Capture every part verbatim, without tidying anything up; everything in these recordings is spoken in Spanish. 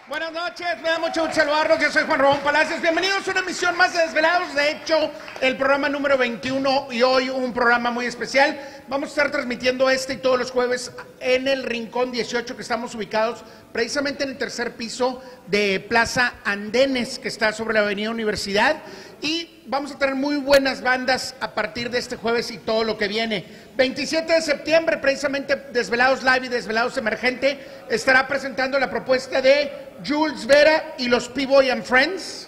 Buenas noches, me da mucho gusto saludarlos, yo soy Juan Ramón Palacios, bienvenidos a una emisión más de Desvelados, de hecho el programa número veintiuno y hoy un programa muy especial. Vamos a estar transmitiendo este y todos los jueves en el Rincón dieciocho, que estamos ubicados precisamente en el tercer piso de Plaza Andenes, que está sobre la avenida Universidad, y vamos a tener muy buenas bandas a partir de este jueves y todo lo que viene. veintisiete de septiembre, precisamente Desvelados Live y Desvelados Emergente estará presentando la propuesta de Jules Vera y los P-Boy and Friends.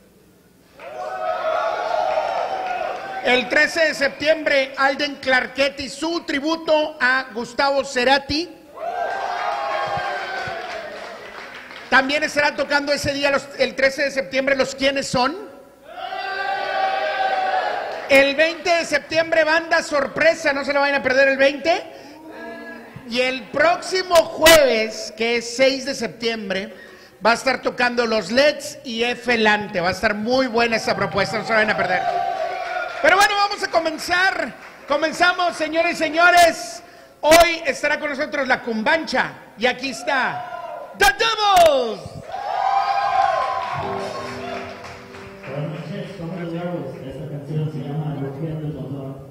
El trece de septiembre, Alden Clarket y su tributo a Gustavo Cerati. También estará tocando ese día, los, el trece de septiembre, los ¿Quiénes son? El veinte de septiembre, banda sorpresa, no se la vayan a perder el veinte. Y el próximo jueves, que es seis de septiembre, va a estar tocando los Leds y F. Lante. Va a estar muy buena esa propuesta, no se la vayan a perder. Pero bueno, vamos a comenzar. Comenzamos, señores y señores. Hoy estará con nosotros la Cumbancha. Y aquí está The Devils. Buenas noches, ¿cómo estamos? Esta canción se llama Rugiendo el Motor.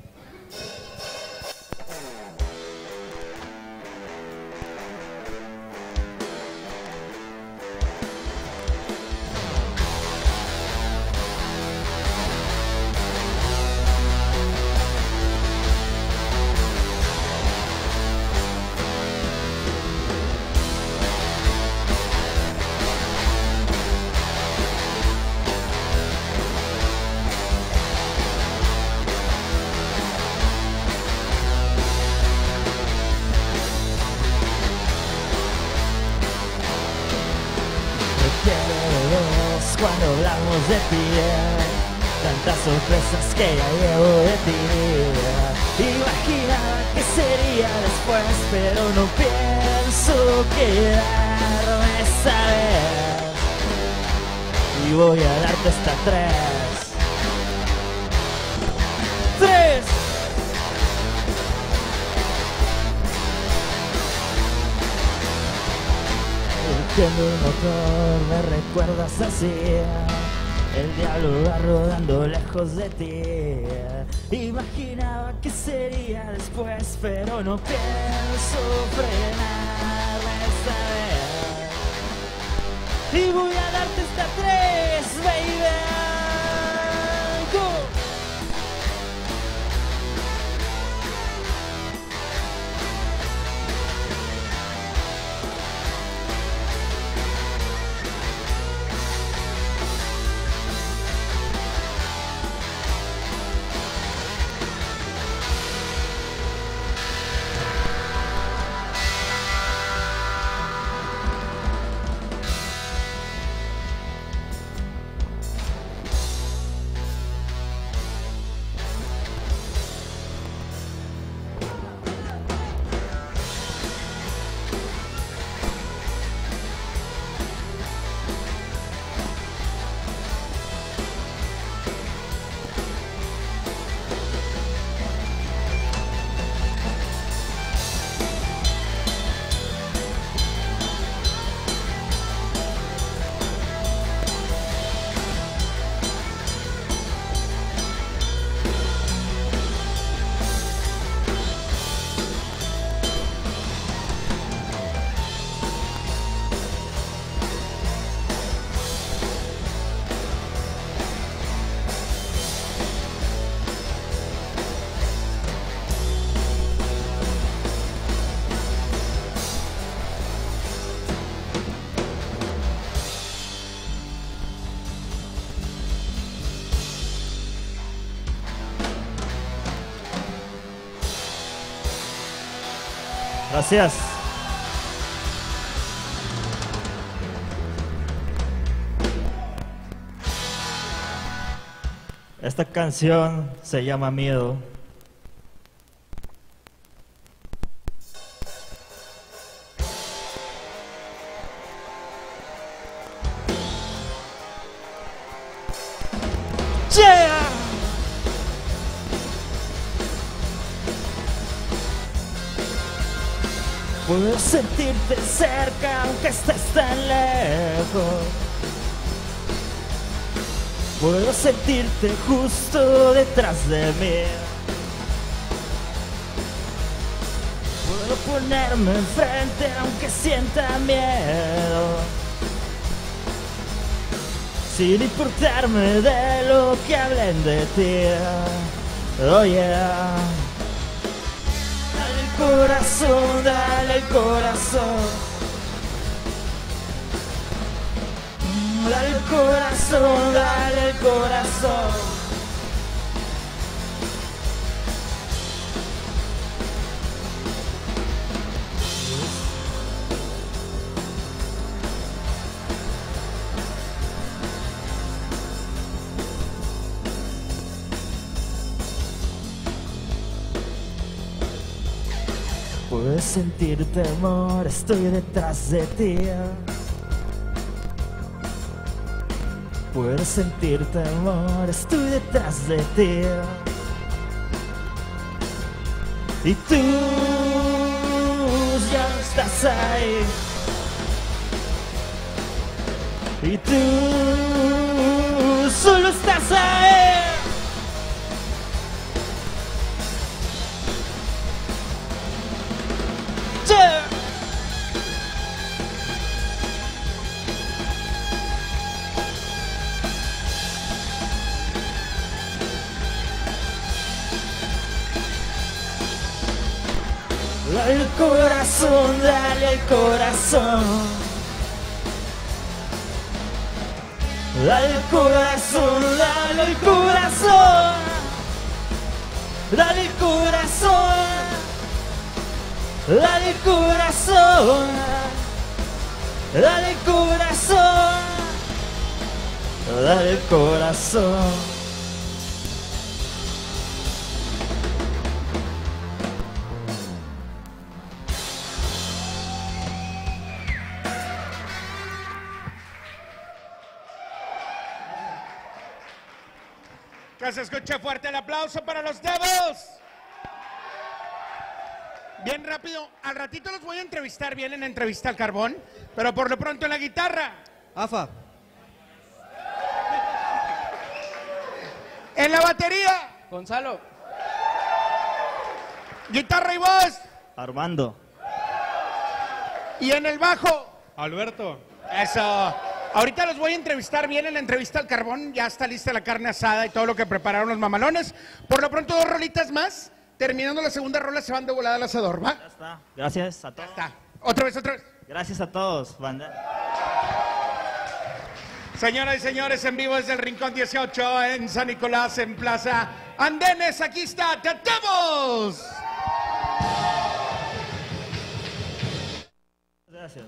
Cuando hablamos de ti, tantas sorpresas que ya llevo de ti. Imaginaba que sería después, pero no pienso quedarme esta vez. Y voy a darte hasta tres. ¡Tres! Rugiendo el motor, me recuerdas así. El diablo va rodando lejos de ti. Imaginaba que sería después, pero no pienso frenarme esta vez. Y voy a darte hasta tres, baby. Go. Gracias. Esta canción se llama Miedo. Yeah. Puedo sentirte cerca aunque estés tan lejos. mejor. Puedo sentirte justo detrás de mí. Puedo ponerme enfrente aunque sienta miedo, sin importarme de lo que hablen de ti. Oh yeah. Dale el corazón, dale el corazón. Dale el corazón, dale el corazón. Puedes sentir temor, estoy detrás de ti. Puedes sentir temor, estoy detrás de ti. Y tú ya no estás ahí. Y tú solo estás ahí. Dale el corazón, dale el corazón. Dale el corazón, dale el corazón. Dale el corazón. Dale el corazón. Dale el corazón. Dale el corazón. Que se escuche fuerte el aplauso para los Devils. Bien rápido, al ratito los voy a entrevistar bien en Entrevista al Carbón, pero por lo pronto en la guitarra. Afa. En la batería. Gonzalo. Guitarra y voz. Armando. Y en el bajo. Alberto. Eso. Ahorita los voy a entrevistar bien en la Entrevista al Carbón. Ya está lista la carne asada y todo lo que prepararon los mamalones. Por lo pronto, dos rolitas más. Terminando la segunda rola, se van de volada al asador, ¿va? Ya está. Gracias a todos. Ya está. Otra vez, otra vez. Gracias a todos, banda. Señoras y señores, en vivo desde el Rincón dieciocho en San Nicolás, en Plaza Andenes. Aquí está The Devils. Gracias.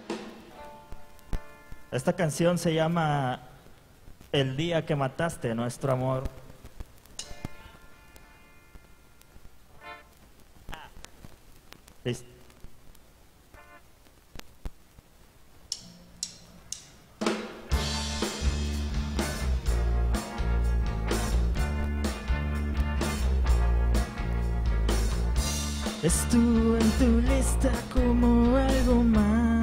Esta canción se llama El día que mataste nuestro amor. Listo. Estuvo en tu lista como algo más.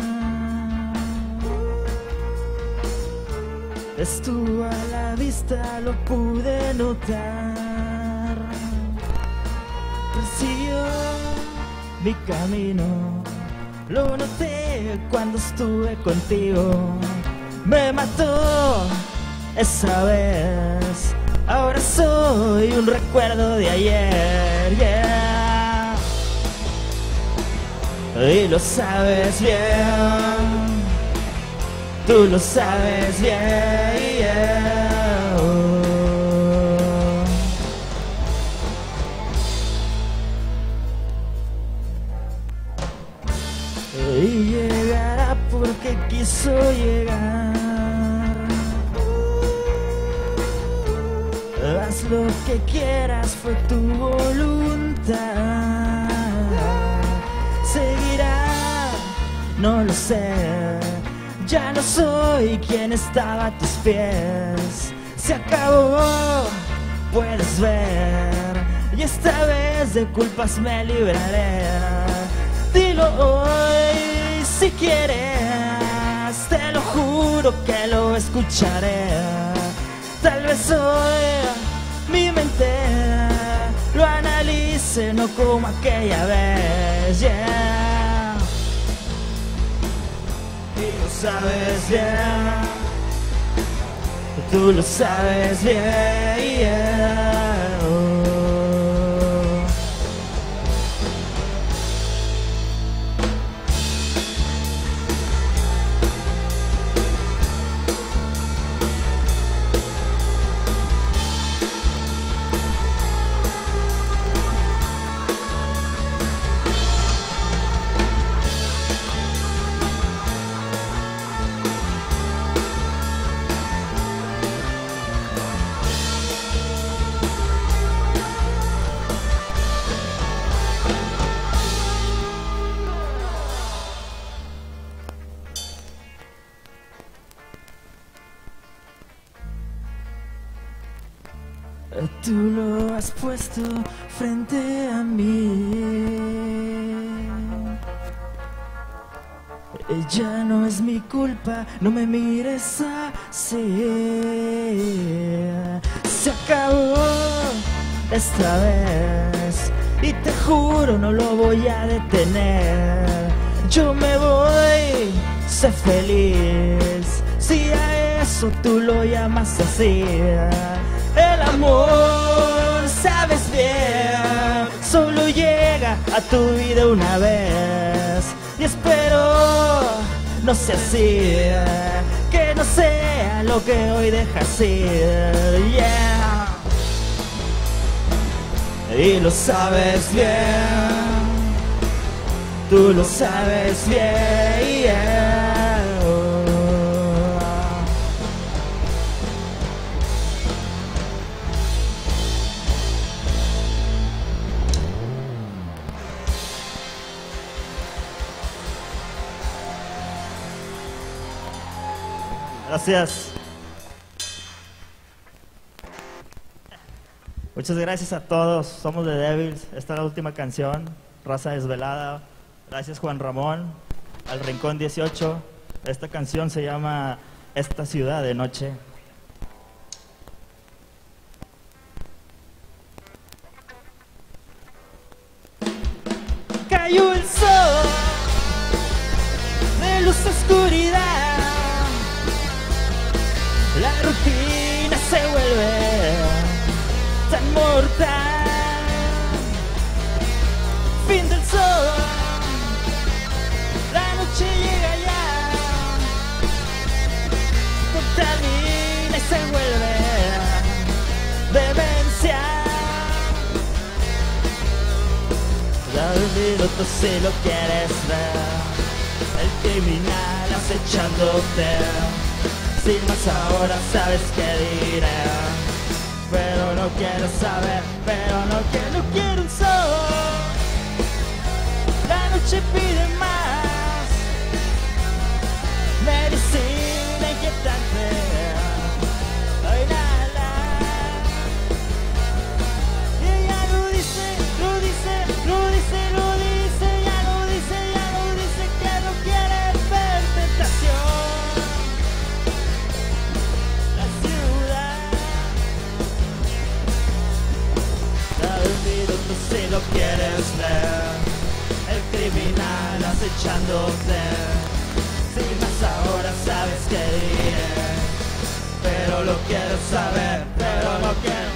Estuvo a la vista, lo pude notar. Persiguió mi camino, lo noté cuando estuve contigo. Me mató esa vez, ahora soy un recuerdo de ayer, yeah. Y lo sabes bien, tú lo sabes bien, yeah. Oh. Y llegará porque quiso llegar. Haz lo que quieras, fue tu voluntad. Seguirá, no lo sé. Ya no soy quien estaba a tus pies. Se acabó, puedes ver. Y esta vez de culpas me libraré. Dilo hoy si quieres. te lo juro que lo escucharé. Tal vez hoy mi mente lo analice, no como aquella vez, yeah. Y lo sabes bien, tú lo sabes bien, yeah. Oh. Tú lo has puesto frente a mí. Ya no es mi culpa, no me mires así. Se acabó esta vez y te juro no lo voy a detener. Yo me voy, sé feliz, si a eso tú lo llamas así. El amor, sabes bien, solo llega a tu vida una vez. Y espero no sea así, que no sea lo que hoy dejas ir, yeah. Y lo sabes bien, tú lo sabes bien, yeah. Gracias. Muchas gracias a todos. Somos The Devils. Esta es la última canción. Raza Desvelada. Gracias Juan Ramón. Al Rincón dieciocho. Esta canción se llama Esta Ciudad de Noche. Cayó el sol de luz oscuridad. La rutina se vuelve tan mortal. Fin del sol, la noche llega ya, contamina y se vuelve demencia. Dame un minuto si lo quieres ver, el criminal acechándote. Sin más ahora sabes qué diré, pero no quiero saber, pero no quiero, no quiero un sol. La noche pide más, medicina inquietante. Ay, la, la. Y ella lo dice, lo dice, lo dice, lo dice, ya lo dice, ya lo dice, que no quiere ver tentación. Si lo quieres ver, el criminal acechándote. Si más ahora sabes qué diré, pero lo quiero saber, pero no quiero.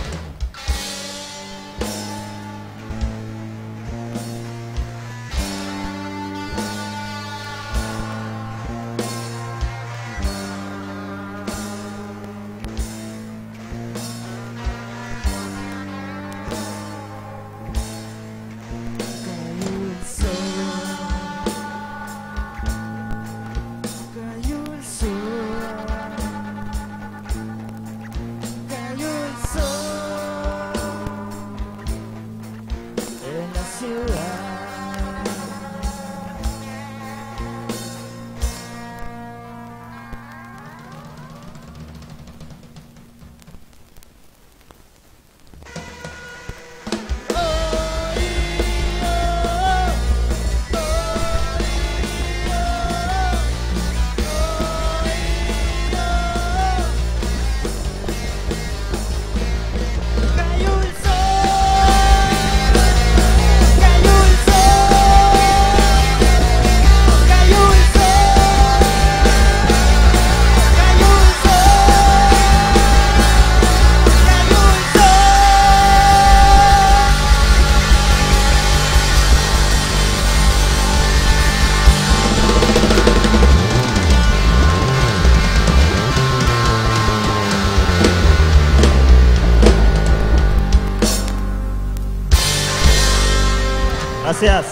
Gracias.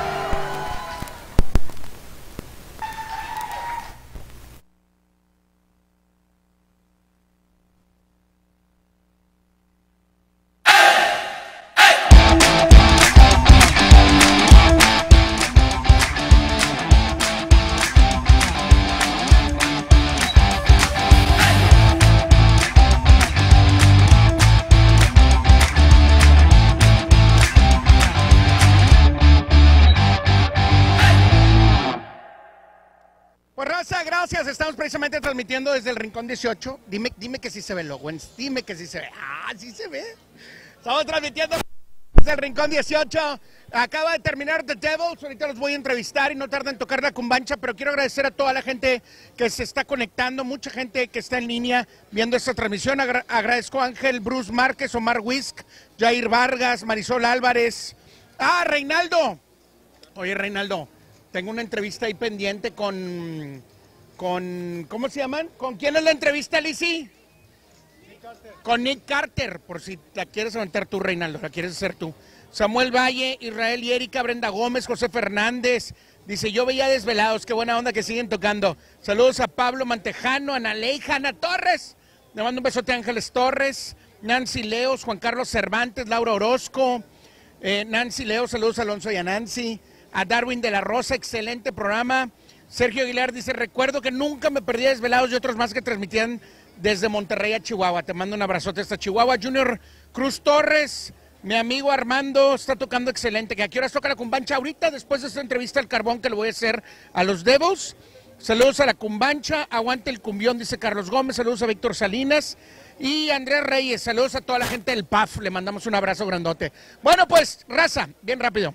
Gracias, estamos precisamente transmitiendo desde el Rincón dieciocho. Dime, dime que sí se ve, Lowens, dime que sí se ve. Ah, sí se ve. Estamos transmitiendo desde el Rincón dieciocho. Acaba de terminar The Devils, ahorita los voy a entrevistar y no tarda en tocar la cumbancha, pero quiero agradecer a toda la gente que se está conectando, mucha gente que está en línea viendo esta transmisión. Agra agradezco a Ángel Bruce Márquez, Omar Whisk, Jair Vargas, Marisol Álvarez. Ah, Reinaldo. Oye, Reinaldo, tengo una entrevista ahí pendiente con... con, ¿cómo se llaman? ¿Con quién es la entrevista, Lizzy? Nick Carter. Con Nick Carter, por si la quieres aventar tú, Reinaldo, la quieres hacer tú. Samuel Valle, Israel y Erika, Brenda Gómez, José Fernández, dice, yo veía Desvelados, qué buena onda que siguen tocando. Saludos a Pablo Mantejano, Ana Leija, Ana Torres, le mando un besote a Ángeles Torres, Nancy Leos, Juan Carlos Cervantes, Laura Orozco, eh, Nancy Leos, saludos a Alonso y a Nancy, a Darwin de la Rosa, excelente programa. Sergio Aguilar dice, recuerdo que nunca me perdía Desvelados y otros más que transmitían desde Monterrey a Chihuahua. Te mando un abrazote hasta Chihuahua. Junior Cruz Torres, mi amigo Armando, está tocando excelente. ¿Que a qué horas toca la cumbancha? Ahorita, después de esta entrevista al carbón que le voy a hacer a los Devils. Saludos a la cumbancha, aguante el cumbión, dice Carlos Gómez. Saludos a Víctor Salinas y Andrés Reyes. Saludos a toda la gente del P A F. Le mandamos un abrazo grandote. Bueno, pues, raza, bien rápido.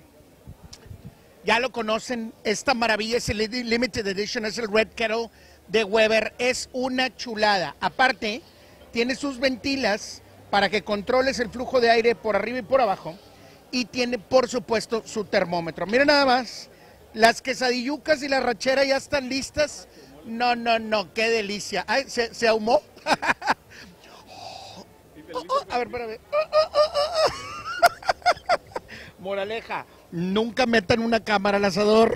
Ya lo conocen, esta maravilla es el Limited Edition, es el Red Kettle de Weber, es una chulada. Aparte, tiene sus ventilas para que controles el flujo de aire por arriba y por abajo y tiene, por supuesto, su termómetro. Miren nada más, las quesadillucas y la rachera ya están listas. No, no, no, qué delicia. Ay, ¿se, se ahumó? oh, oh, oh, a ver, espérame. Oh, oh, oh, oh. Moraleja. Nunca metan una cámara al asador.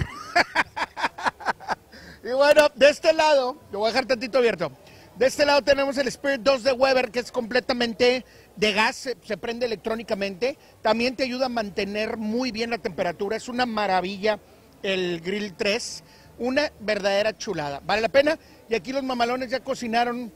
Y bueno, de este lado, lo voy a dejar tantito abierto. De este lado tenemos el Spirit dos de Weber, que es completamente de gas, se, se prende electrónicamente. También te ayuda a mantener muy bien la temperatura. Es una maravilla el Grill tres, una verdadera chulada. Vale la pena. Y aquí los mamalones ya cocinaron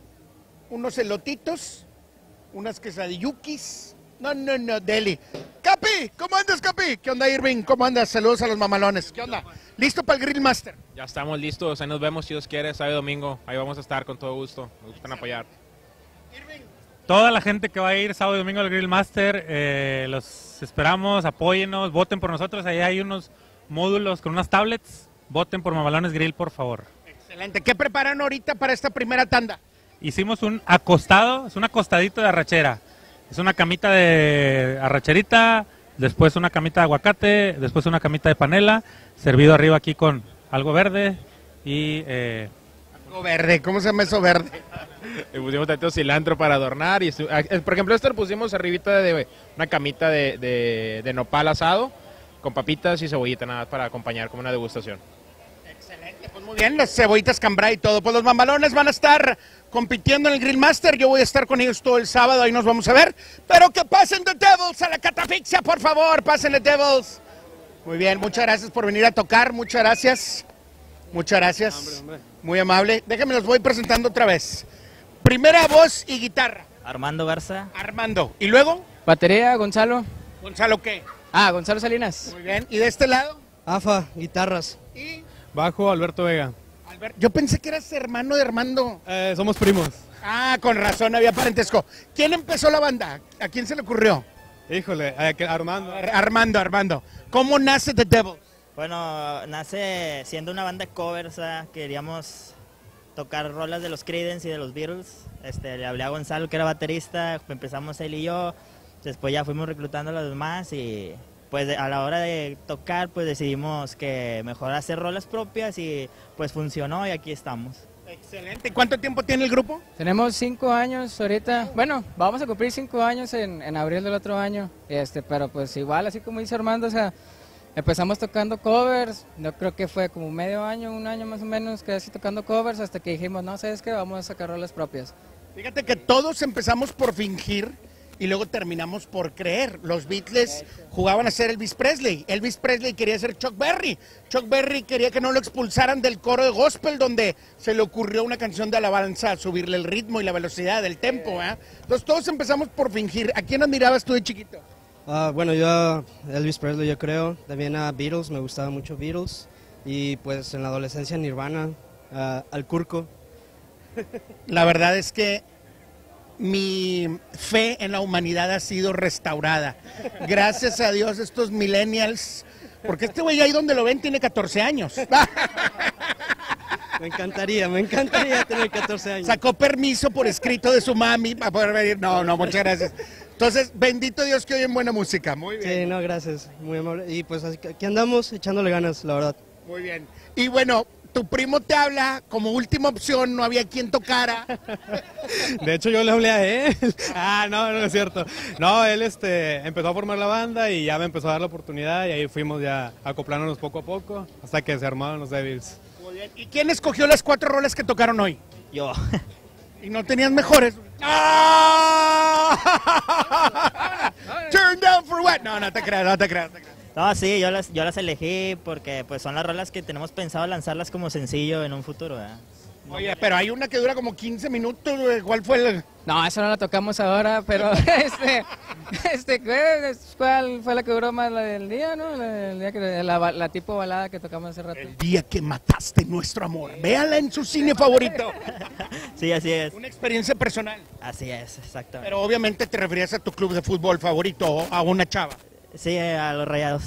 unos elotitos, unas quesadillukis. No, no, no, deli. Capi, ¿cómo andas, Capi? ¿Qué onda, Irving? ¿Cómo andas? Saludos a los mamalones. ¿Qué onda? ¿Listo para el Grill Master? Ya estamos listos, ahí nos vemos si Dios quiere, sábado y domingo. Ahí vamos a estar con todo gusto, nos gustan apoyar. Irving. Toda la gente que va a ir sábado y domingo al Grill Master, eh, los esperamos, apóyennos, voten por nosotros. Ahí hay unos módulos con unas tablets. Voten por Mamalones Grill, por favor. Excelente. ¿Qué preparan ahorita para esta primera tanda? Hicimos un acostado, es un acostadito de arrachera. Es una camita de arracherita, después una camita de aguacate, después una camita de panela, servido arriba aquí con algo verde y... Eh... Algo verde, ¿cómo se llama eso verde? Le pusimos tanto cilantro para adornar y, por ejemplo, esto lo pusimos arribita de una camita de, de, de nopal asado con papitas y cebollita, nada más para acompañar como una degustación. Excelente, pues muy bien, las cebollitas cambray y todo. Pues los mamalones van a estar compitiendo en el Grill Master, yo voy a estar con ellos todo el sábado, ahí nos vamos a ver. Pero que pasen The Devils a la catafixia, por favor, pasen The Devils. Muy bien, muchas gracias por venir a tocar, muchas gracias. Muchas gracias, hombre, hombre. Muy amable. Déjenme los voy presentando otra vez. Primera voz y guitarra. Armando Garza. Armando. ¿Y luego? Batería, Gonzalo. ¿Gonzalo qué? Ah, Gonzalo Salinas. Muy bien. ¿Y de este lado? Afa, guitarras. ¿Y? Bajo, Alberto Vega. Albert... Yo pensé que eras hermano de Armando. Eh, somos primos. Ah, con razón, había parentesco. ¿Quién empezó la banda? ¿A quién se le ocurrió? Híjole, eh, Armando. Armando, Armando. ¿Cómo nace The Devils? Bueno, nace siendo una banda de covers, ¿eh? Queríamos tocar rolas de los Creedence y de los Beatles. Este, le hablé a Gonzalo, que era baterista, empezamos él y yo, después ya fuimos reclutando a los demás y pues a la hora de tocar pues decidimos que mejor hacer rolas propias y pues funcionó y aquí estamos. Excelente. ¿Cuánto tiempo tiene el grupo? Tenemos cinco años ahorita. Bueno, vamos a cumplir cinco años en, en abril del otro año. Este, pero pues igual, así como dice Armando, o sea, empezamos tocando covers, yo creo que fue como medio año, un año más o menos, que así tocando covers, hasta que dijimos, no, ¿sabes qué? Vamos a sacar rolas propias. Fíjate que todos empezamos por fingir y luego terminamos por creer. Los Beatles jugaban a ser Elvis Presley. Elvis Presley quería ser Chuck Berry. Chuck Berry quería que no lo expulsaran del coro de gospel, donde se le ocurrió una canción de alabanza, subirle el ritmo y la velocidad del tempo. ¿eh? Entonces todos empezamos por fingir. ¿A quién admirabas tú de chiquito? Uh, bueno, yo a Elvis Presley, yo creo. También a Beatles, me gustaba mucho Beatles. Y pues en la adolescencia Nirvana, uh, al Curco. La verdad es que mi fe en la humanidad ha sido restaurada. Gracias a Dios, estos millennials, porque este güey ahí donde lo ven tiene catorce años. Me encantaría, me encantaría tener catorce años. Sacó permiso por escrito de su mami para poder venir. No, no, muchas gracias. Entonces, bendito Dios que oyen buena música. Muy bien. Sí, no, gracias. Muy amable. Y pues aquí andamos echándole ganas, la verdad. Muy bien. Y bueno, tu primo te habla como última opción, no había quien tocara. De hecho, yo le hablé a él. Ah, no, no es cierto. No, él este, empezó a formar la banda y ya me empezó a dar la oportunidad y ahí fuimos ya acoplándonos poco a poco hasta que se armaron los Devils. Muy bien. ¿Y quién escogió las cuatro rolas que tocaron hoy? Yo. ¿Y no tenías mejores? ¡Ah! Turn down for what? No, no te creas, no te creas. No te creas. No, sí, yo las, yo las elegí porque pues son las rolas que tenemos pensado lanzarlas como sencillo en un futuro, ¿verdad? Oye, pero hay una que dura como quince minutos, güey. ¿Cuál fue el...? No, esa no la tocamos ahora, pero este, este, ¿cuál fue la que duró más la del día, no? La, del día que, la, la tipo balada que tocamos hace rato. El día que mataste nuestro amor. Véala en su cine favorito. Sí, así es. Una experiencia personal. Así es, exactamente. Pero obviamente te referías a tu club de fútbol favorito o a una chava. Sí, a los Rayados.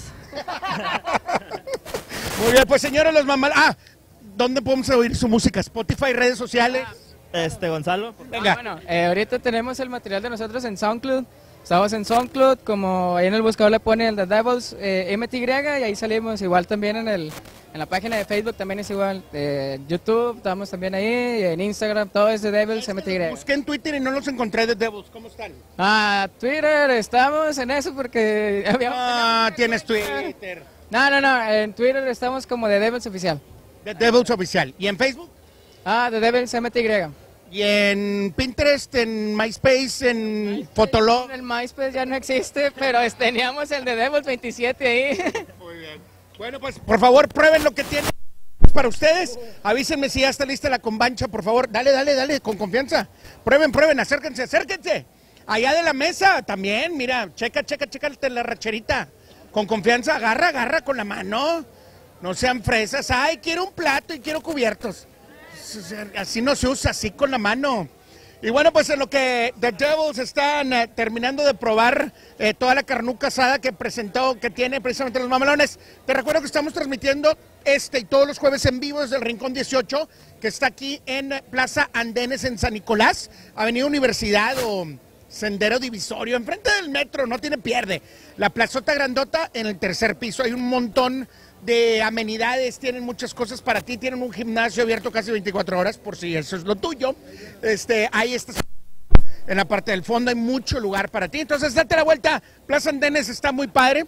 Muy bien, pues señores, los mamás... Ah, ¿dónde podemos oír su música? ¿Spotify, redes sociales? Este, Gonzalo. Venga. Ah, bueno, eh, ahorita tenemos el material de nosotros en SoundCloud. Estamos en SoundCloud, como ahí en el buscador le pone el The Devils, eh, M T Y, y ahí salimos. Igual también en el en la página de Facebook también es igual. Eh, YouTube, estamos también ahí, en Instagram, todo es The Devils, M T Y. Busqué en Twitter y no los encontré de Devils. ¿Cómo están? Ah, Twitter, estamos en eso porque... habíamos- Ah, tienes Twitter. No, no, no, en Twitter estamos como The Devils Oficial. The Devils Oficial. ¿Y en Facebook? Ah, The Devils, M T Y. ¿Y en Pinterest, en MySpace, en Fotolog? El MySpace ya no existe, pero es- teníamos el The Devils veintisiete ahí. Muy bien. Bueno, pues por favor prueben lo que tienen para ustedes. Avísenme si ya está lista la combancha, por favor. Dale, dale, dale, con confianza. Prueben, prueben, acérquense, acérquense. Allá de la mesa también, mira, checa, checa, checa la racherita. Con confianza, agarra, agarra con la mano. No sean fresas. Ay, quiero un plato y quiero cubiertos. Así no se usa, así con la mano. Y bueno, pues en lo que The Devils están eh, terminando de probar eh, toda la carnuca asada que presentó, que tiene precisamente los mamalones, te recuerdo que estamos transmitiendo este y todos los jueves en vivo desde el Rincón dieciocho, que está aquí en Plaza Andenes en San Nicolás, Avenida Universidad o Sendero Divisorio, enfrente del metro, no tiene pierde. La plazota grandota en el tercer piso, hay un montón de amenidades, tienen muchas cosas para ti, tienen un gimnasio abierto casi veinticuatro horas, por si eso es lo tuyo. Este, ahí está, en la parte del fondo hay mucho lugar para ti, entonces date la vuelta. Plaza Andenes está muy padre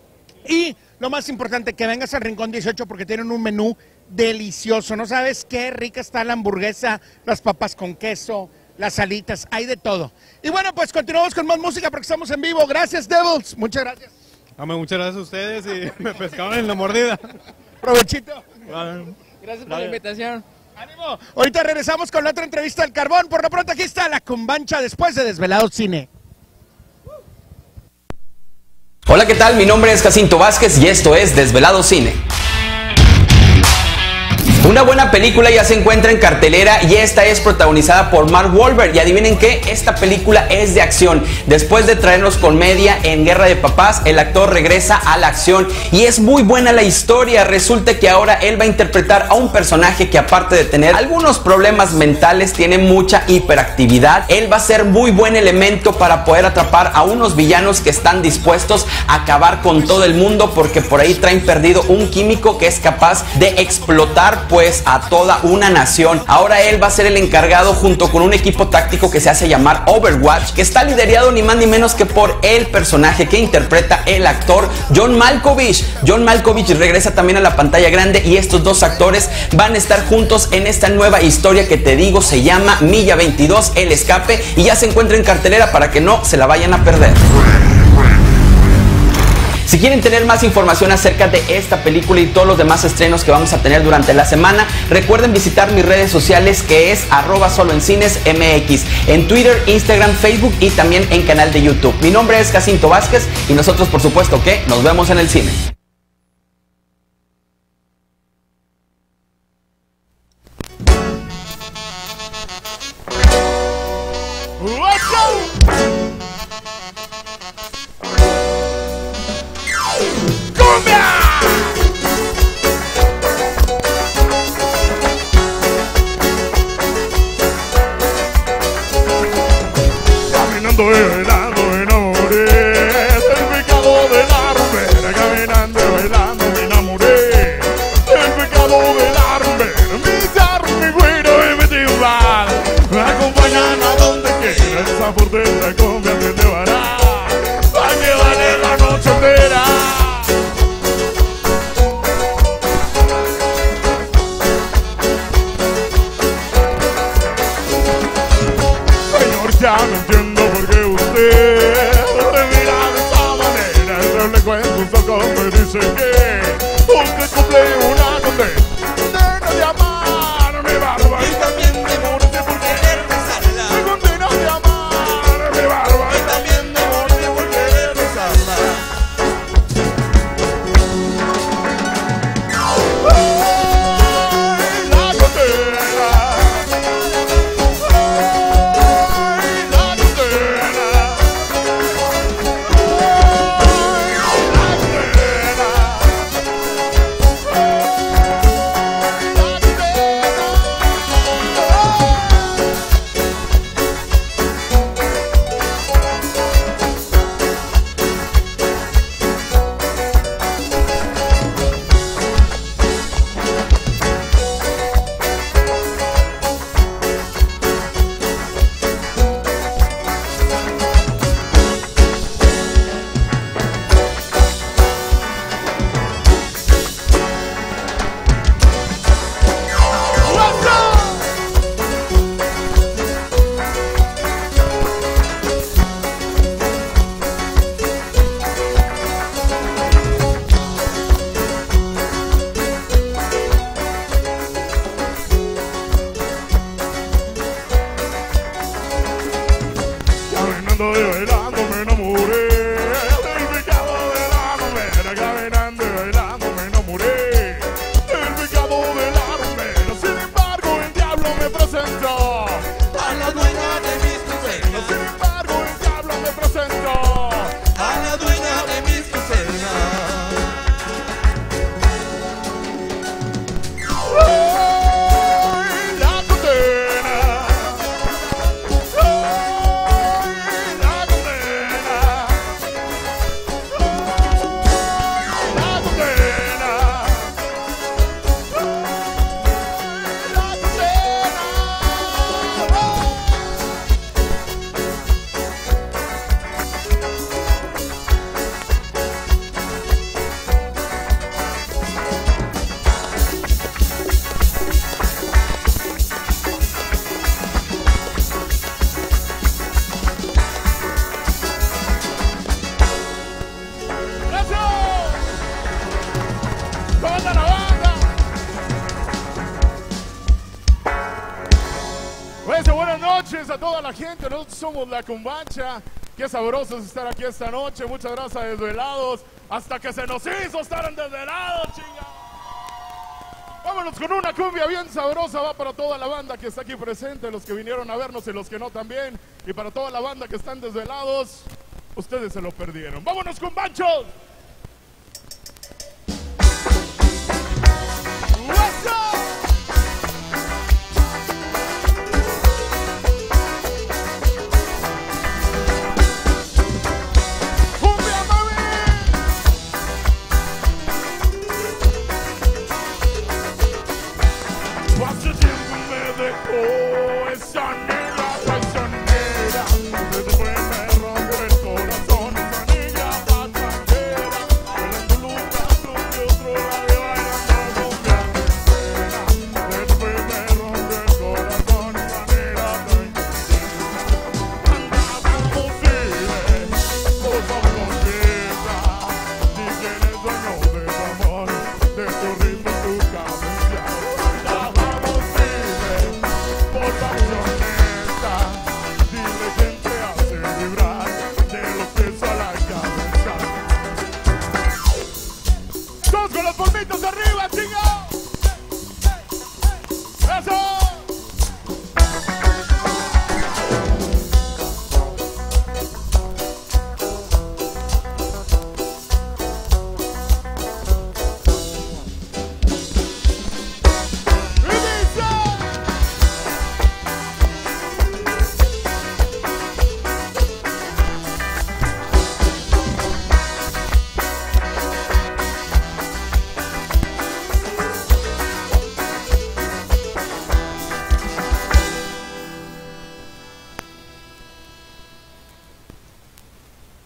y lo más importante, que vengas al Rincón dieciocho porque tienen un menú delicioso. No sabes qué rica está la hamburguesa, las papas con queso, las alitas, hay de todo. Y bueno, pues continuamos con más música porque estamos en vivo. Gracias, Devils, muchas gracias. Hombre, muchas gracias a ustedes y me pescaron en la mordida. Provechito. Gracias por la invitación. ¡Ánimo! Ahorita regresamos con la otra entrevista del Carbón. Por lo pronto aquí está la combancha después de Desvelados Cine. Hola, ¿qué tal? Mi nombre es Jacinto Vázquez y esto es Desvelados Cine. Una buena película ya se encuentra en cartelera y esta es protagonizada por Mark Wahlberg. Y adivinen qué, esta película es de acción. Después de traernos comedia en Guerra de Papás, el actor regresa a la acción y es muy buena la historia. Resulta que ahora él va a interpretar a un personaje que, aparte de tener algunos problemas mentales, tiene mucha hiperactividad. Él va a ser muy buen elemento para poder atrapar a unos villanos que están dispuestos a acabar con todo el mundo, porque por ahí traen perdido un químico que es capaz de explotar pues a toda una nación. Ahora él va a ser el encargado junto con un equipo táctico que se hace llamar Overwatch, que está liderado ni más ni menos que por el personaje que interpreta el actor John Malkovich. John Malkovich regresa también a la pantalla grande y estos dos actores van a estar juntos en esta nueva historia que te digo se llama Milla veintidós, El Escape, y ya se encuentra en cartelera para que no se la vayan a perder. Si quieren tener más información acerca de esta película y todos los demás estrenos que vamos a tener durante la semana, recuerden visitar mis redes sociales, que es arroba solo en cines M X, en Twitter, Instagram, Facebook y también en canal de YouTube. Mi nombre es Jacinto Vázquez y nosotros por supuesto que nos vemos en el cine. Caminando y bailando me enamoré del pecado de la rumbera. Caminando y bailando me enamoré del pecado de la rumbera. Mi guitarra, mi güero y mi timbal me acompañan a donde quiera. El sabor de la cumbia te llevará a que vale la noche entera. Señor, ya no entiendo por qué usted me mira de esa manera. Yo le cuento un poco, me dice que usted cumple una condena de amar a mi barba y también de morirse por querer besarla. Me condena de amar a mi barba y también de morirse por querer besarla. Ay, la condena. Caminando y bailando me enamoré del pecado de la rumbera. Caminando y bailando me enamoré del pecado de la rumbera. Sin embargo el diablo me presentó a la dueña de mis quicenas. Sin embargo el diablo me presentó a la dueña de mis quicenas. ¡Ay, la condena! Buenas noches a toda la gente, nosotros somos La Cumbancha. Qué sabroso es estar aquí esta noche. Muchas gracias a Desvelados. Hasta que se nos hizo estar en Desvelados, chinga. Vámonos con una cumbia bien sabrosa. Va para toda la banda que está aquí presente, los que vinieron a vernos y los que no también. Y para toda la banda que están Desvelados, ustedes se lo perdieron. Vámonos con Banchos. Let's go.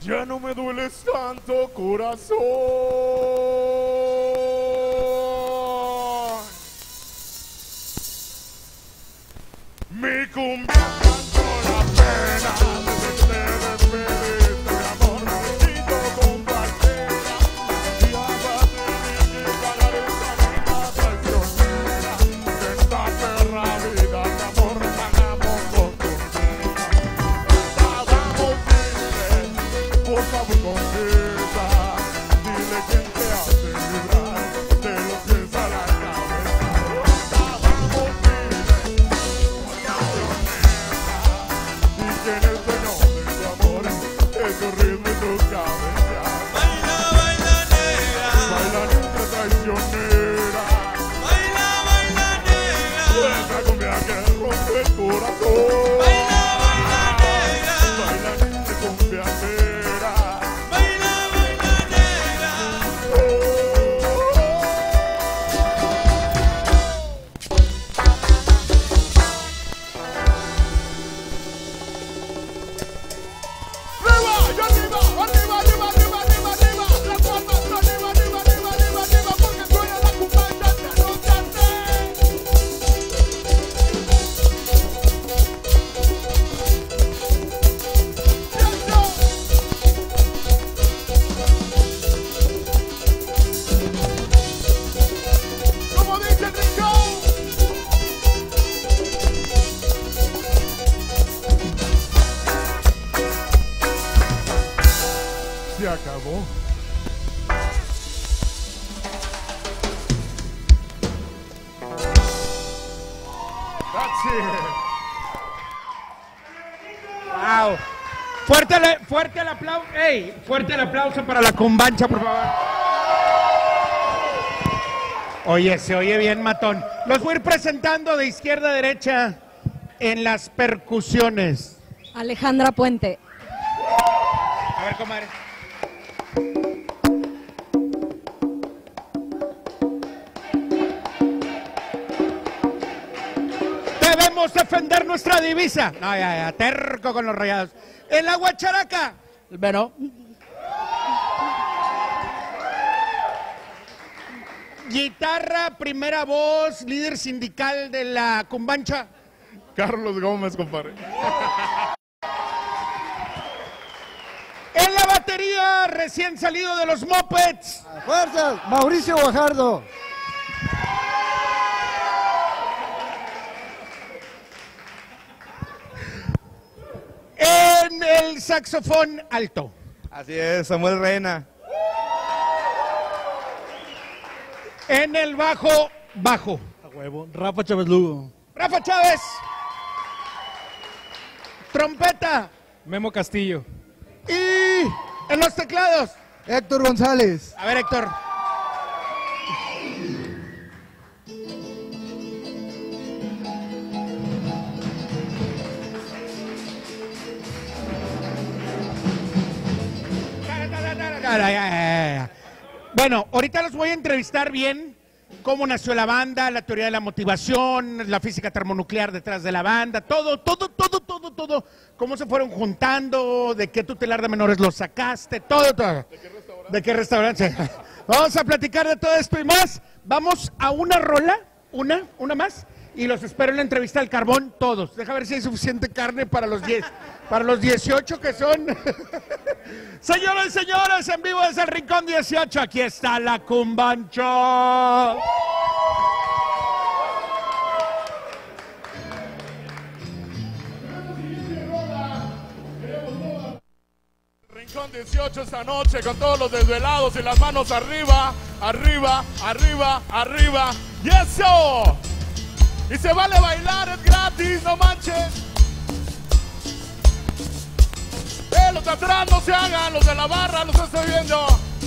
Ya no me dueles tanto, corazón. Mi cumbia cantó la pena desde que te despediste, mi amor. Necesito compartirla y ahora tienes que pagar esa vida traicionera. De esta perra vida, mi amor, pagamos con tu vida. Pagamos, dile, por favor, confiesa. Dile quién te hace vibrar de los pies a la cabeza. Pagamos, dile. Y que en el sueño de tu amor es tu ritmo y tu cabeza. Baila, baila negra, baila negra traicionera. Baila, baila negra, esa cumbia que rompe el corazón. Baila, baila negra, baila negra cumbia negra. Baila, baila negra. ¡Arriba! ¡Y arriba! ¡Arriba, arriba, arriba, arriba, arriba! ¡Las palmas arriba, arriba, arriba, arriba, arriba! Porque suena la cumbaya esta noche. ¡Como dice el rincón! Se acabó. That's it. Wow. Fuerte, el- fuerte el aplauso. Ey, fuerte el aplauso para la cumbancha, por favor. Oye, se oye bien, matón. Los voy a ir presentando de izquierda a derecha en las percusiones. Alejandra Puente. A ver, comadre. Debemos defender nuestra divisa. No, ya, ya, terco con los rayados. En la guacharaca. Bueno, Guitarra, primera voz, líder sindical de la cumbancha. Carlos Gómez, compadre. En la batería, recién salido de los Mopeds. ¡Fuerzas! Mauricio Guajardo. En el saxofón alto. Así es, Samuel Reina. En el bajo, bajo. A huevo. Rafa Chávez Lugo. Rafa Chávez. Trompeta. Memo Castillo. Y en los teclados. Héctor González. A ver, Héctor. Bueno, ahorita los voy a entrevistar bien. Cómo nació la banda, la teoría de la motivación, la física termonuclear detrás de la banda, todo, todo, todo, todo, todo. Cómo se fueron juntando, de qué tutelar de menores lo sacaste, todo, todo. ¿De qué restaurante? ¿De qué restaurante? Vamos a platicar de todo esto y más. Vamos a una rola, una, una más. Y los espero en la entrevista al carbón, todos. Deja ver si hay suficiente carne para los diez, para los dieciocho que son. Señoras y señores, en vivo desde el Rincón dieciocho, aquí está la cumbancha. Rincón dieciocho esta noche con todos los desvelados y las manos arriba, arriba, arriba, arriba. ¡Y eso! Y se vale bailar, es gratis, no manches. Eh, los de atrás no se hagan, los de la barra los estoy viendo.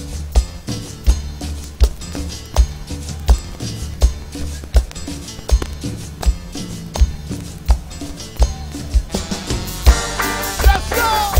Let's go.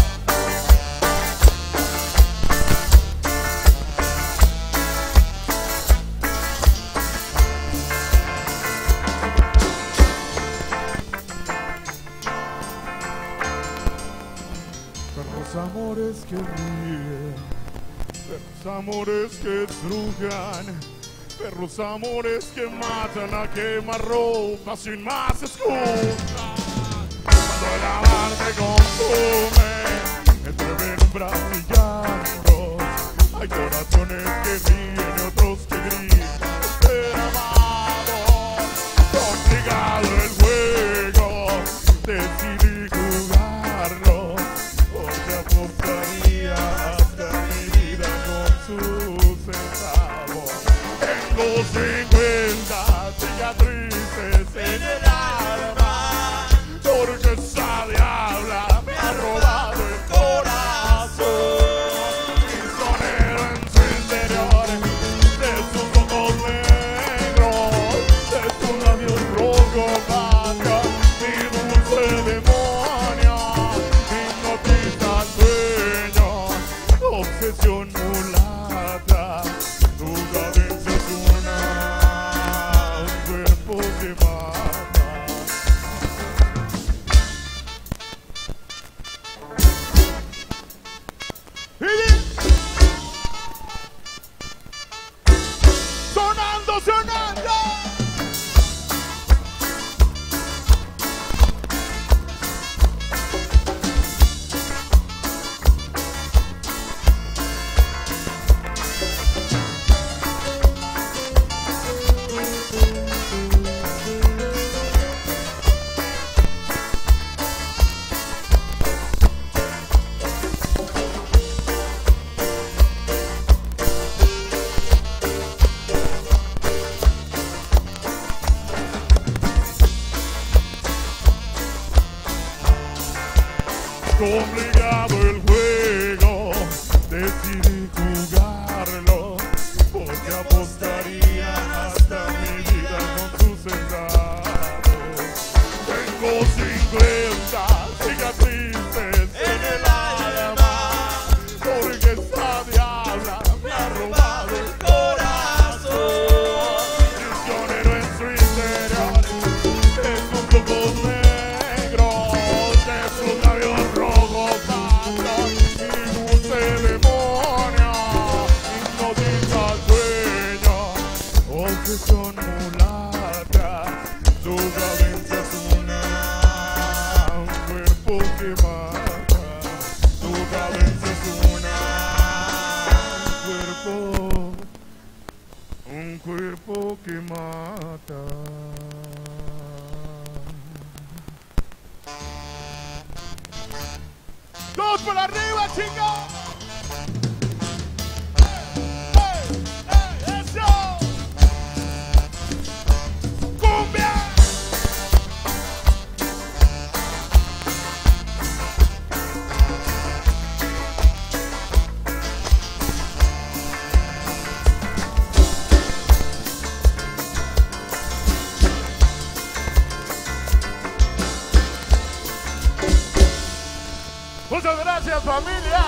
perros amores que ríen, perros amores que estrujan, perros amores que matan a quemarropa sin más excusa. Cuando el amar te consume entre penumbras y llantos, hay corazones que ríen y otros que gritan, ser amados. Complicado el juego, decidí jugarlo, porque apostaría hasta mi vida con sus centavos. Tengo cincuenta cicatrices en el alma, porque esa diabla me ha robado el corazón. Prisionero en su interior, de sus ojos negros, de sus labios rojos vaca, mi dulce demonio, hipnotiza sueño, obsesión mulata, tu cadencia es una, un cuerpo que mata. Sonando, sonando. Complicado el juego, decidí jugarlo, porque apostaría hasta mi vida con sus centavos. Tengo cincuenta cicatrices en el alma, porque esa diabla me ha robado el corazón. Prisionero en su interior, de sus ojos negros, de sus labios rojos vatos, mi dulce demonio, hipnotiza sueño, obsesión mulata, su cadencia es una, un cuerpo que mata, su cadencia es una, un cuerpo, un cuerpo que mata. ¡Todos por arriba, chicos! ¡Ey, ey, ey, eso! ¡Cumbia! Muchas gracias, familia.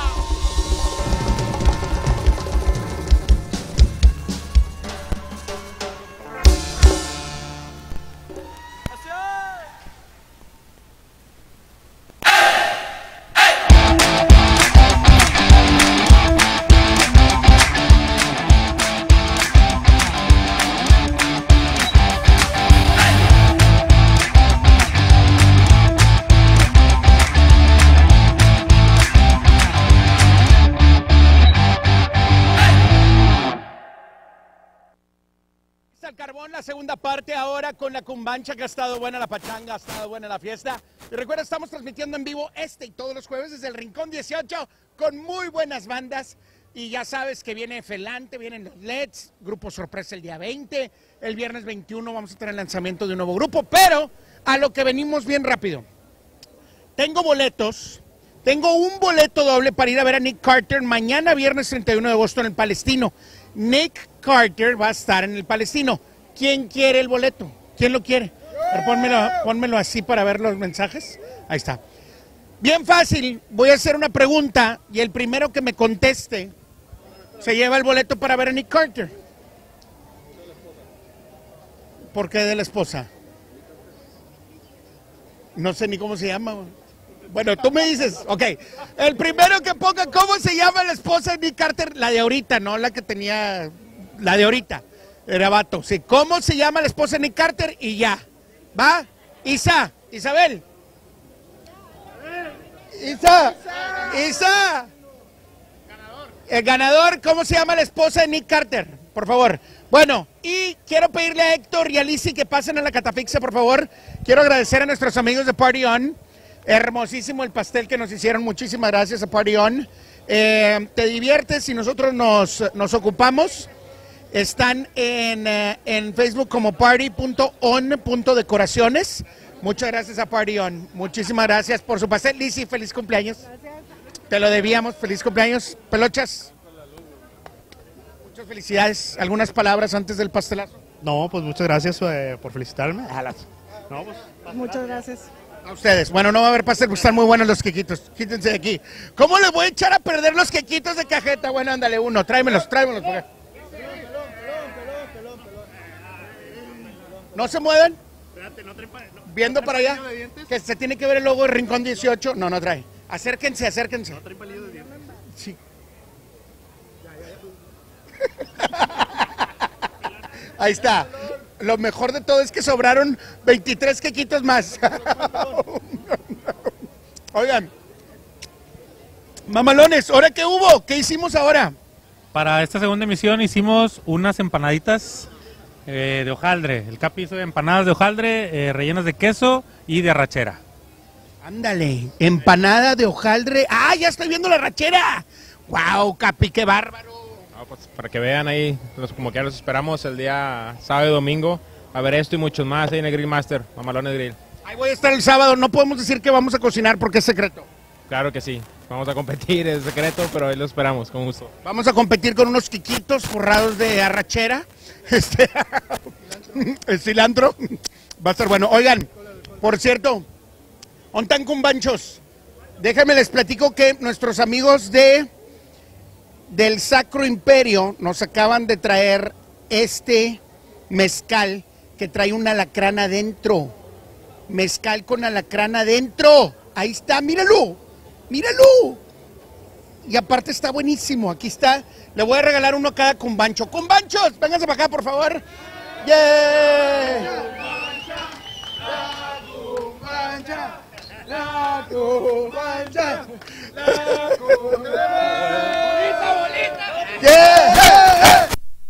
Al carbón, la segunda parte ahora con la cumbancha, que ha estado buena la pachanga, ha estado buena la fiesta. Y recuerda, estamos transmitiendo en vivo este y todos los jueves desde el Rincón dieciocho con muy buenas bandas. Y ya sabes que viene Felante, vienen los L E Ds, grupo sorpresa el día veinte, el viernes veintiuno vamos a tener el lanzamiento de un nuevo grupo, pero a lo que venimos bien rápido. Tengo boletos, tengo un boleto doble para ir a ver a Nick Carter mañana viernes treinta y uno de agosto en el Palestino. Nick Carter va a estar en el Palestino. ¿Quién quiere el boleto? ¿Quién lo quiere? A ver, pónmelo, pónmelo así para ver los mensajes. Ahí está. Bien fácil, voy a hacer una pregunta y el primero que me conteste se lleva el boleto para ver a Nick Carter. ¿Por qué de la esposa? No sé ni cómo se llama. Bueno, tú me dices, ok. El primero que ponga, ¿cómo se llama la esposa de Nick Carter? La de ahorita, no la que tenía, la de ahorita. Era vato, sí. ¿Cómo se llama la esposa de Nick Carter? Y ya. ¿Va? Isa, Isabel. Isa, Isa. El ganador, ¿cómo se llama la esposa de Nick Carter? Por favor. Bueno, y quiero pedirle a Héctor y a Lizzy que pasen a la catafixia, por favor. Quiero agradecer a nuestros amigos de Party On. Hermosísimo el pastel que nos hicieron. Muchísimas gracias a Party On. Eh, te diviertes y nosotros nos, nos ocupamos. Están en, eh, en Facebook como party punto on punto decoraciones. Muchas gracias a Party On. Muchísimas gracias por su pastel. Lizzy, feliz cumpleaños. Te lo debíamos. Feliz cumpleaños. Pelochas. Muchas felicidades. ¿Algunas palabras antes del pastelazo? No, pues muchas gracias eh, por felicitarme. No, pues, muchas gracias. A ustedes. Bueno, no va a haber pastel porque están muy buenos los quequitos. Quítense de aquí. ¿Cómo les voy a echar a perder los quequitos de cajeta? Bueno, ándale uno. Tráemelos, tráemelos. Por acá. ¿No se mueven? Viendo para allá. Que se tiene que ver el logo de Rincón dieciocho. No, no trae. Acérquense, acérquense. Sí. Ahí está. Lo mejor de todo es que sobraron veintitrés quequitos más. Oigan, mamalones, ¿ahora qué hubo? ¿Qué hicimos ahora? Para esta segunda emisión hicimos unas empanaditas eh, de hojaldre. El Capi hizo empanadas de hojaldre, eh, rellenas de queso y de arrachera. Ándale, empanada de hojaldre. ¡Ah, ya estoy viendo la arrachera! ¡Wow, Capi, qué bárbaro! No, pues, para que vean ahí, los, como que ya los esperamos el día sábado y domingo. A ver esto y muchos más ahí en el Grill Master, Mamalones Grill. Ahí voy a estar el sábado. No podemos decir que vamos a cocinar porque es secreto. Claro que sí. Vamos a competir, es secreto, pero ahí lo esperamos, con gusto. Vamos a competir con unos quiquitos forrados de arrachera. Este, el cilantro. Va a estar bueno. Oigan, por cierto, ontan cumbanchos. Déjenme les platico que nuestros amigos de del Sacro Imperio nos acaban de traer este mezcal que trae un alacrán adentro. Mezcal con alacrán adentro. Ahí está, míralo. Míralo. Y aparte está buenísimo. Aquí está. Le voy a regalar uno a cada cumbancho. ¡Cumbanchos! Vénganse para acá, por favor. ¡Yeah! La cumbancha. La cumbancha. La cumbancha. ¡Yeah!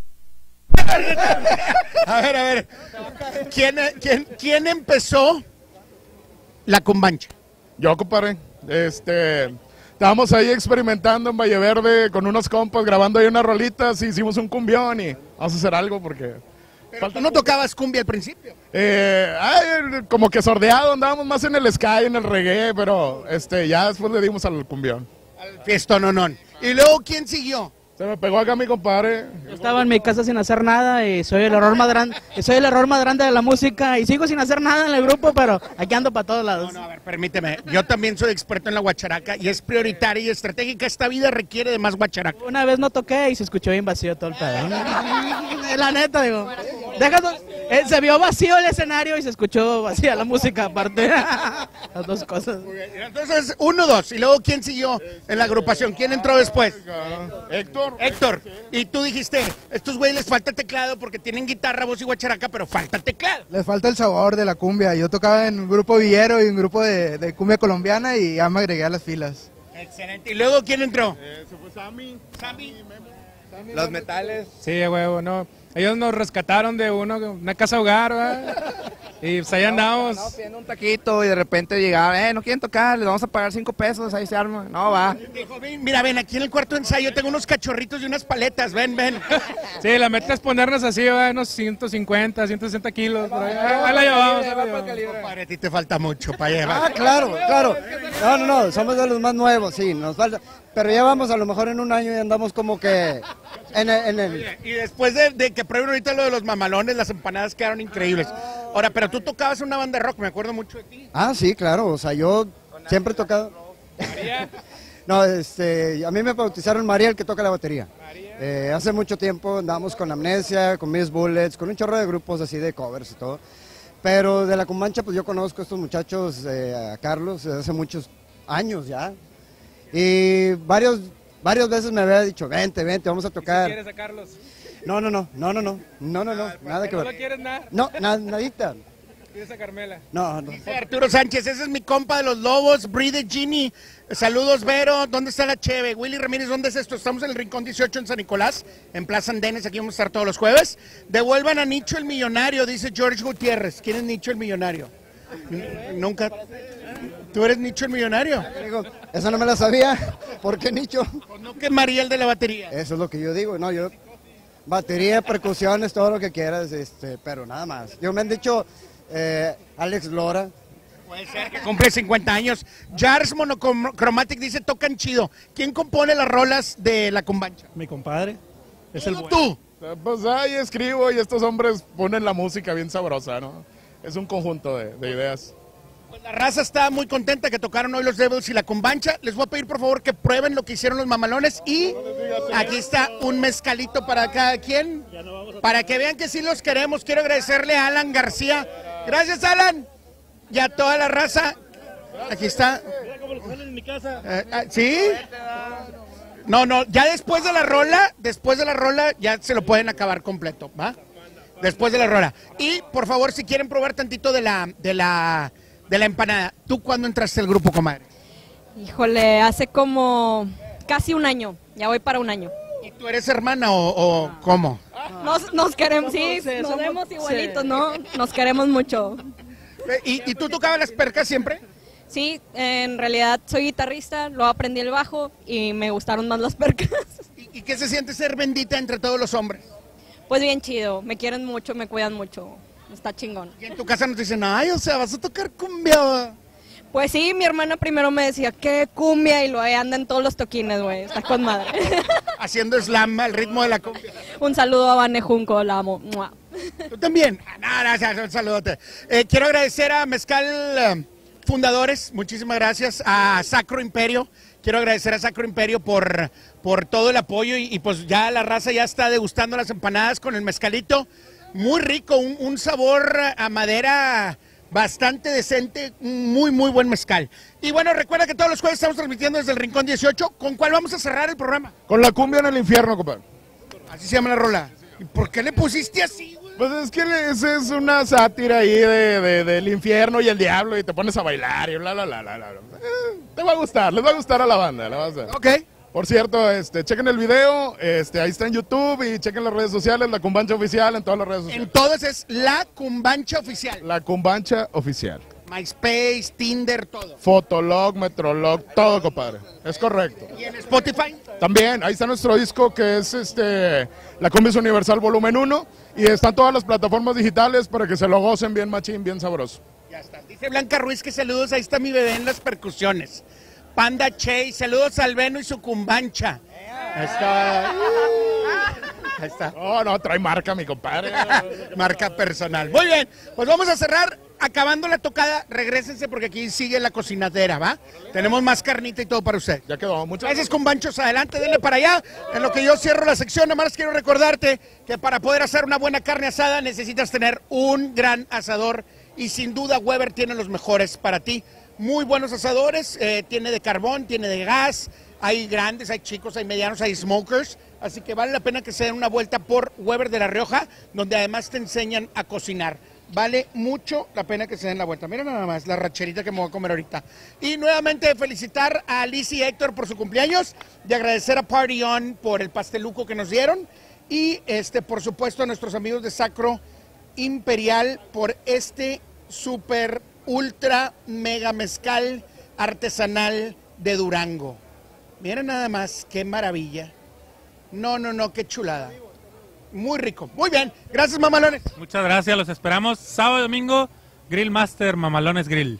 A ver, a ver. ¿Quién, quién, quién empezó la cumbancha? Yo, compadre. Este, estábamos ahí experimentando en Valle Verde con unos compas, grabando ahí unas rolitas y hicimos un cumbión y vamos a hacer algo porque... Pero tú no tocabas cumbia al principio. Eh, ay, como que sordeado, andábamos más en el sky, en el reggae, pero este, ya después le dimos al cumbión. Al fiestononón. ¿Y luego quién siguió? Se me pegó acá mi compadre. Yo estaba en mi casa sin hacer nada y soy el error más grande, soy el error más grande de la música y sigo sin hacer nada en el grupo, pero aquí ando para todos lados. No, no, a ver, permíteme. Yo también soy experto en la guacharaca y es prioritaria y estratégica. Esta vida requiere de más guacharaca. Una vez no toqué y se escuchó bien vacío todo el pedo. La neta, digo. Déjalo, eh, se vio vacío el escenario y se escuchó vacía la música aparte. Las dos cosas. Entonces, uno, dos. Y luego, ¿quién siguió en la agrupación? ¿Quién entró después? Héctor. Héctor. Y tú dijiste, estos güeyes les falta teclado porque tienen guitarra, voz y guacharaca, pero falta teclado. Les falta el sabor de la cumbia. Yo tocaba en un grupo villero y un grupo de, de cumbia colombiana y ya me agregué a las filas. Excelente. ¿Y luego quién entró? Eh, se fue Sammy. Sammy. Los metales. Sí, huevo, no. Ellos nos rescataron de uno, una casa hogar, ¿verdad? Y pues ahí andamos. Andamos pidiendo un taquito y de repente llegaban, eh, no quieren tocar, les vamos a pagar cinco pesos, ahí se arma. No, va. Dijo, mira, ven, aquí en el cuarto de ensayo tengo unos cachorritos y unas paletas, ven, ven. Sí, la meta es ponernos así, ¿verdad? Unos ciento cincuenta, ciento sesenta kilos. Por ahí. Ahí la llevamos. Ahí la llevamos. Compadre, a ti te falta mucho para llevar. Ah, claro, claro. No, no, no, somos de los más nuevos, sí, nos falta. Pero ya vamos a lo mejor en un año y andamos como que en el... En el... Y después de, de que prueben ahorita lo de los mamalones, las empanadas quedaron increíbles. Ahora, pero tú tocabas en una banda de rock, me acuerdo mucho de ti. Ah, sí, claro, o sea, yo siempre he tocado... No, este, a mí me bautizaron María, el que toca la batería. Eh, hace mucho tiempo andábamos con Amnesia, con Miss Bullets, con un chorro de grupos así de covers y todo. Pero de la Cumbancha, pues yo conozco a estos muchachos, eh, a Carlos, desde hace muchos años ya. Y varios, varias veces me había dicho, vente, vente, vamos a tocar. ¿Quieres sacarlos? No, no, no, no, no, no, no, no, no, nada que ¿No ver. lo quieres nada? No, na- nadita. ¿Quieres a Carmela? No, no. Dice Arturo Sánchez, ese es mi compa de los Lobos, Bride Gini. Saludos, Vero. ¿Dónde está la Cheve? Willy Ramírez, ¿dónde es esto? Estamos en el Rincón dieciocho en San Nicolás, en Plaza Andenes. Aquí vamos a estar todos los jueves. Devuelvan a Nicho el Millonario, dice George Gutiérrez. ¿Quién es Nicho el Millonario? Nunca. ¿Tú eres Nicho el Millonario? Digo, esa no me la sabía. ¿Por qué Nicho? Pues no, que María el de la batería. Eso es lo que yo digo. No, yo. Batería, percusiones, todo lo que quieras, este, pero nada más. Yo me han dicho eh, Alex Lora. Puede ser que cumple cincuenta años. Jars Monochromatic dice, tocan chido. ¿Quién compone las rolas de La Cumbancha? Mi compadre. Es el tú. Pues ahí escribo y estos hombres ponen la música bien sabrosa, ¿no? Es un conjunto de, de ideas. Pues la raza está muy contenta que tocaron hoy los Devils y La Cumbancha. Les voy a pedir por favor que prueben lo que hicieron los mamalones y aquí está un mezcalito para cada quien, para que vean que sí los queremos. Quiero agradecerle a Alan García. Gracias, Alan. Y a toda la raza. Aquí está. en mi casa. Eh, ah, ¿Sí? No, no, ya después de la rola, después de la rola ya se lo pueden acabar completo, ¿va? Después de la rola. Y por favor, si quieren probar tantito de la de la de la empanada. ¿Tú cuándo entraste al grupo, comadre? Híjole, hace como casi un año, ya voy para un año. ¿Y tú eres hermana o, o cómo? Nos, nos queremos, sí, Somos, eh, nos somos- vemos igualitos, sí. ¿no? Nos queremos mucho. ¿Y, y tú tocabas las percas siempre? Sí, en realidad soy guitarrista, luego aprendí el bajo y me gustaron más las percas. ¿Y, y qué se siente ser bendita entre todos los hombres? Pues bien chido, me quieren mucho, me cuidan mucho, está chingón. Y en tu casa nos dicen, ay, o sea, vas a tocar cumbia. Pues sí, mi hermana primero me decía, ¿qué cumbia? Y luego ahí anda en todos los toquines, güey, está con madre. Haciendo slam al ritmo de la cumbia. Un saludo a Vane Junco, la amo. ¡Mua! ¿Tú también? Ah, no, gracias, un saludote. Eh, quiero agradecer a Mezcal eh, Fundadores, muchísimas gracias, a Sacro Imperio. Quiero agradecer a Sacro Imperio por, por todo el apoyo y, y pues ya la raza ya está degustando las empanadas con el mezcalito. Muy rico, un, un sabor a madera bastante decente, un muy, muy buen mezcal. Y bueno, recuerda que todos los jueves estamos transmitiendo desde el Rincón dieciocho. ¿Con cuál vamos a cerrar el programa? Con la cumbia en el infierno, compadre. Así se llama la rola. ¿Y por qué le pusiste así, güey? Pues es que esa es una sátira ahí de, de- del infierno y el diablo y te pones a bailar y bla, bla, bla, bla, bla. Eh, te va a gustar, les va a gustar a la banda. Le va a gustar. Ok. Por cierto, este, chequen el video, este, ahí está en YouTube y chequen las redes sociales, La Cumbancha Oficial en todas las redes sociales. En todas es La Cumbancha Oficial. La Cumbancha Oficial. MySpace, Tinder, todo. Fotolog, Metrolog, todo, compadre. Es correcto. ¿Y en Spotify? También, ahí está nuestro disco que es este La Cumbia Universal Volumen uno y están todas las plataformas digitales para que se lo gocen bien machín, bien sabroso. Ya está. Dice Blanca Ruiz que saludos, ahí está mi bebé en las percusiones. Panda Che, saludos al Beno y su Cumbancha. Ahí está. Ahí está. No, no, trae marca, mi compadre. Marca personal. Muy bien, pues vamos a cerrar. Acabando la tocada, regrésense porque aquí sigue la cocinadera, ¿va? Tenemos más carnita y todo para usted. Ya quedó. Muchas gracias, Cumbanchos. Adelante, denle para allá. En lo que yo cierro la sección, nada más quiero recordarte que para poder hacer una buena carne asada necesitas tener un gran asador y sin duda Weber tiene los mejores para ti. Muy buenos asadores, eh, tiene de carbón, tiene de gas, hay grandes, hay chicos, hay medianos, hay smokers, así que vale la pena que se den una vuelta por Weber de La Rioja, donde además te enseñan a cocinar. Vale mucho la pena que se den la vuelta. Miren nada más la racherita que me voy a comer ahorita. Y nuevamente felicitar a Alice y Héctor por su cumpleaños, de agradecer a Party On por el pasteluco que nos dieron y este por supuesto a nuestros amigos de Sacro Imperial por este super ultra mega mezcal artesanal de Durango. Miren nada más, qué maravilla. No, no, no, qué chulada. Muy rico. Muy bien. Gracias, mamalones. Muchas gracias, los esperamos sábado y domingo, Grill Master Mamalones Grill.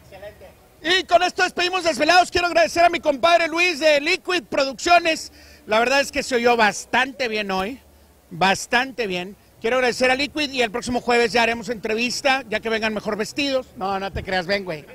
Y con esto despedimos Desvelados. Quiero agradecer a mi compadre Luis de Liquid Producciones. La verdad es que se oyó bastante bien hoy. Bastante bien. Quiero agradecer a Liquid y el próximo jueves ya haremos entrevista, ya que vengan mejor vestidos. No, no te creas, ven, güey.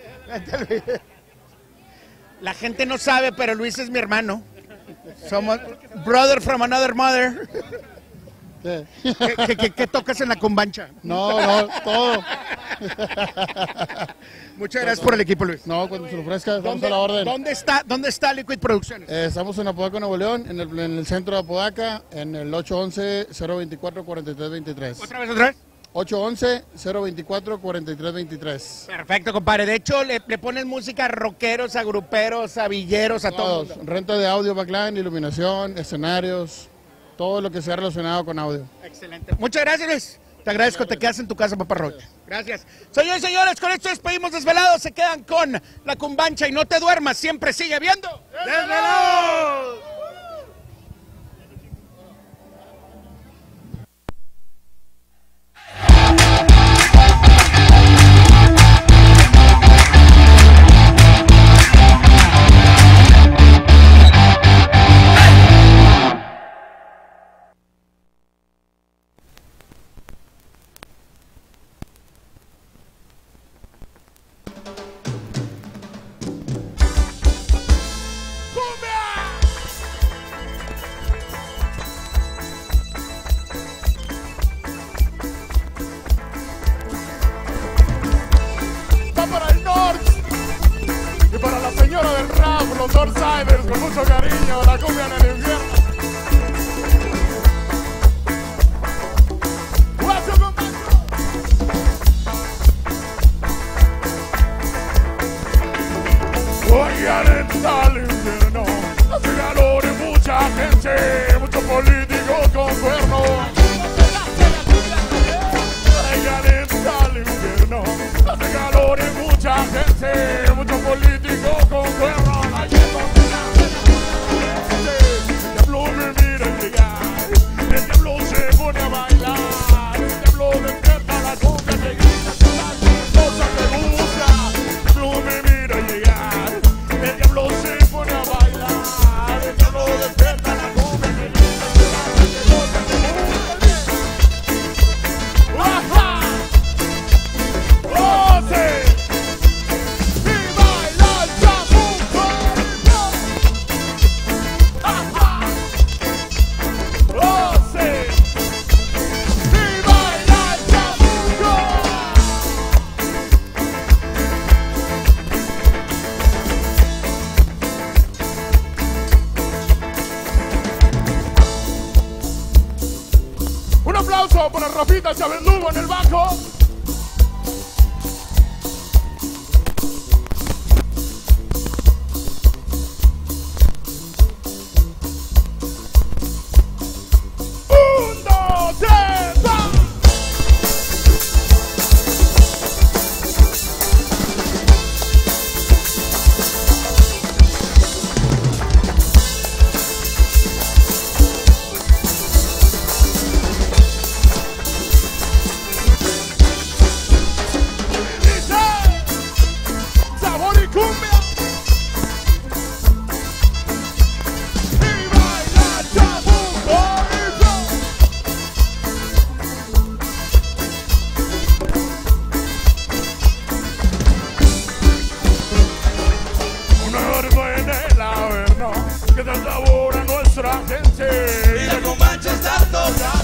La gente no sabe, pero Luis es mi hermano. Somos brother from another mother. ¿Qué, qué- qué- qué tocas en la Cumbancha? No, no, todo. Muchas gracias por el equipo, Luis. No, cuando se lo ofrezca, estamos ¿Dónde, a la orden. ¿dónde está, ¿Dónde está Liquid Producciones? Eh, estamos en Apodaca, Nuevo León, en el, en el centro de Apodaca, en el ocho once, cero veinticuatro, cuarenta y tres veintitrés. ¿Otra vez, otra vez? ocho once, cero veinticuatro, cuarenta y tres veintitrés. Perfecto, compadre. De hecho, le, le ponen música a rockeros, a gruperos, a villeros, a todos. Todos. Renta de audio, backline, iluminación, escenarios, todo lo que sea relacionado con audio. Excelente. Muchas gracias, Luis. Te agradezco, te quedas en tu casa, papá Rocha. Gracias. Señores y señores, con esto despedimos Desvelados. Se quedan con La Cumbancha y no te duermas, siempre sigue viendo Desvelados. Northsiders, con mucho cariño, la cumbia en el infierno. Oigan, está el infierno, hace calor y mucha gente, muchos políticos con cuernos. Oigan, está el infierno, hace calor y mucha gente, muchos políticos con cuernos. El diablo se pone a bailar, el diablo despierta la cumbia que grita las cosas que busca. El diablo me mira llegar, el diablo se pone a bailar, el diablo despierta la cumbia que grita las cosas que busca. ¡Ajá! ¡Oh, sí! ¡Y baila el chamuco! ¡Ajá! ¡Oh, sí! ¡Y baila el chamuco! Un aplauso para Rafita Chávez Lugo en el bajo. Un, dos, tres, va. Dice, sabor y cumbia. Y baila chamuco y flow. Un horno en el averno que da sabor a nuestra gente. Y la Cumbancha está tocando.